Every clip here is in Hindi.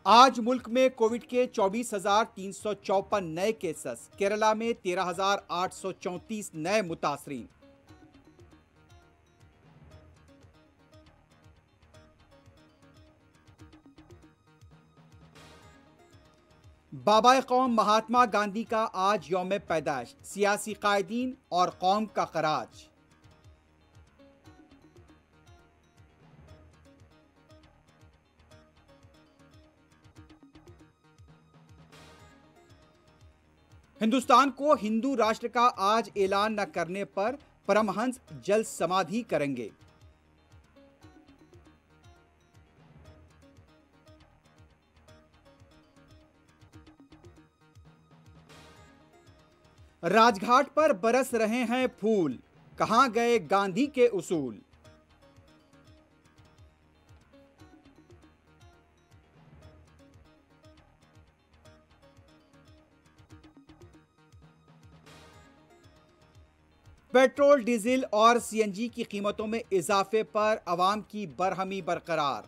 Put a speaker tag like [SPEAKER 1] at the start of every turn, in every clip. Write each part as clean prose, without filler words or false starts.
[SPEAKER 1] आज मुल्क में कोविड के 24,354 नए केसेस, केरला में 13,834 नए मुतासरीन। बाबा कौम महात्मा गांधी का आज यौम पैदाइश, सियासी कायदीन और कौम का खराज। हिंदुस्तान को हिंदू राष्ट्र का आज ऐलान न करने पर परमहंस जल समाधि करेंगे। राजघाट पर बरस रहे हैं फूल, कहां गए गांधी के उसूल। पेट्रोल, डीजल और सीएनजी की कीमतों में इजाफे पर अवाम की बरहमी बरकरार।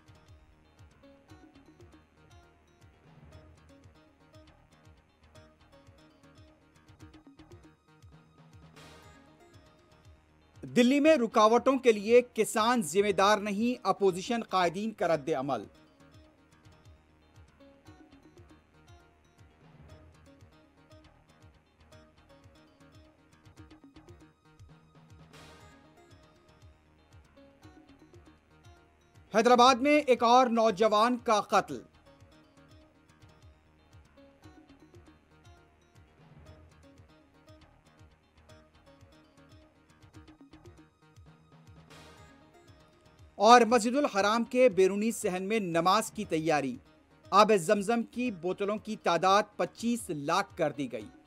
[SPEAKER 1] दिल्ली में रुकावटों के लिए किसान जिम्मेदार नहीं, अपोजिशन कायदीन का रद्द अमल। हैदराबाद में एक और नौजवान का कत्ल। और मस्जिदुल हराम के बैरूनी सहन में नमाज की तैयारी। आब जमजम की बोतलों की तादाद 25 लाख कर दी गई।